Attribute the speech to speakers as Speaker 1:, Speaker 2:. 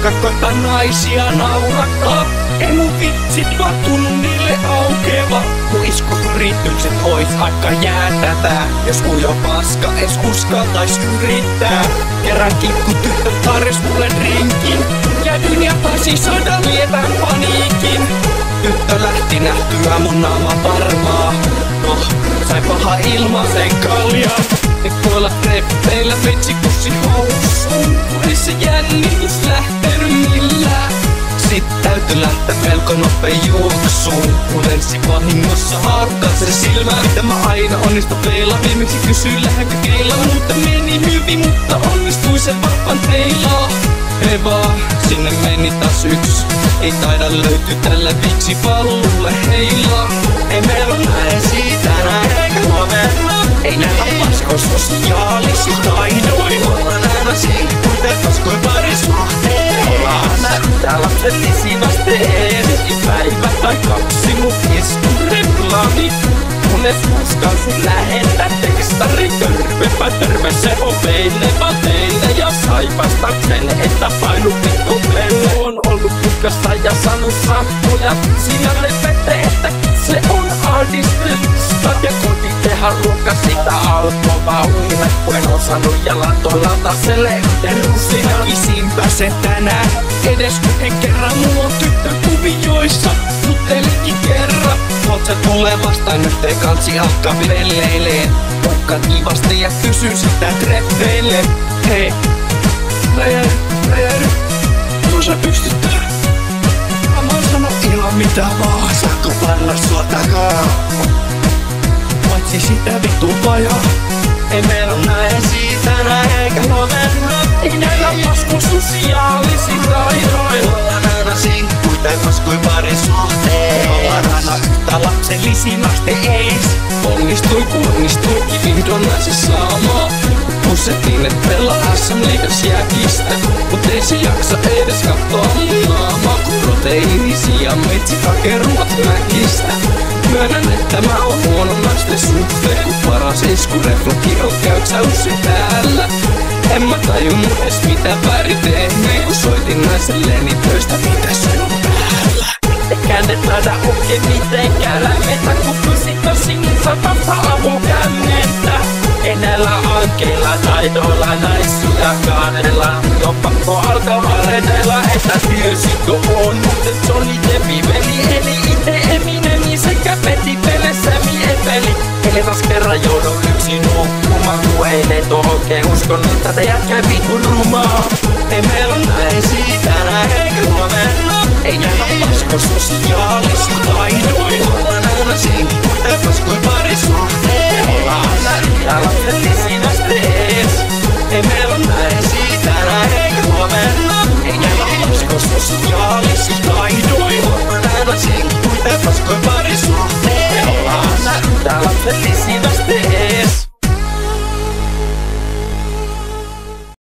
Speaker 1: jotka koittaa naisia naurattaa. Ei mun vitsit vaan tunnu niille aukeva. Mun iskuyritykset ois aika jäätävää. Jos ujo paska es uskaltais yrittää. Kerran kikkutyttö tarjosi mulle rinkin. Jäädyin ja taisin saada lievän paniikin. Tyttö lähti nähtyä mun naama varmaa. No, sai paha ilmaisen kaljaa. Nyt tuolla treffeillä vetsikussi housuun. Ei se jännitys lähtenyt millään. Sit täytyy lähteä melko nopeen juoksuun. Mun ensi vahingossa haukkaa sen silmää. Mitä mä aina onnistun peilaa. Viimeksi kysyin lähdekö keilaa. Mutta meni hyvin, mutta onnistui sen vappan teilaa. Ei vaan, sinne meni taas yks. Ei taida löytyy tälle viksi pallulle heilaa. Ei meillä näe siitä eikä huomenna. Ei nähdä paskon sosiaalisi taidoin. Ollaan aina sinkkuiten paskoin parisuhteen. Ollaan aina yhtä lapsellisiin asteen. Päivä tai kaksi mun iskureplani. Kunnes uskalsin lähettää tekstari. Törpepä törpä se on veilevä teille. Ja saipastakseen että painu pikkupelle. On ollut putkassa ja saanut sammuja. Siinä lepette että se on ahdistusta. Ja koti tehdä ruoka sitä alkoi vauhille. Kun en osannut jalatoilla taselle yhden rusina. Kisinpä se tänään edes yhden kerran. Mulla on tyttö kuvioissa. Juttelikin kerran. Oot sä tulee vastaan yhteen kansi alkaa velleileen. Pukka kivasti ja kysyn sitä treffeille. Hei, räjähdy, kun sä pystytään. Mä sano ihan mitä vaan. Saanko panna sua takaa? Paitsi sitä vittu vajaa. Ei meillä näe siitä eikä huomenna. Ei näillä paskun sosiaalisiin taidoilla. Ollaan aina sinkkuiten paskui parisuhteen. Ollaan aina yhtä lapsellisin aste ees. Onnistuikin vihdoin naisen saamaan. Pusettiin et pelaa SM Liigas jääkistä. Mut ei se jaksa edes kattoa mun naamaa. Kun proteiinisia metsit hakee ruoat mäkistä. Myönnän että mä oon huono naisten suhteen. Kun paras iskureflokki on käyt sä usein täällä. En mä tajunnut edes mitä väärin tehneen. Kun soitin naiselleni töistä mitä sun päällä. Eikä ne taida oikein mitenkään lämmetä. Kun pysit tosin satasta avukännettä. Ei näillä ankeilla taidoilla naisia kaadella. On pakko alkaa valetella, että tiesikö on. Mutta Johnny Deppi veli eli ite Eminemi sekä Peti Pele Sämi Epeli. Eli taas kerran joudun yksin nukkumaan. Kun ei ne oikein uskonut, että te jätkää vitun rumaa. Ei meillä näe siitä eikä huomenna. Ei nähdä paskon sosiaalisia taidoilla. Ollaan aina sinkkuiten paskoin parisuhteen. Ollaan aina yhtä lapsellisiin astees. Ei meillä näe siitä eikä huomenna. Ei nähdä paskon sosiaalisia taidoilla. Ollaan aina sinkkuiten paskoin parisuhteen. Ollaan aina yhtä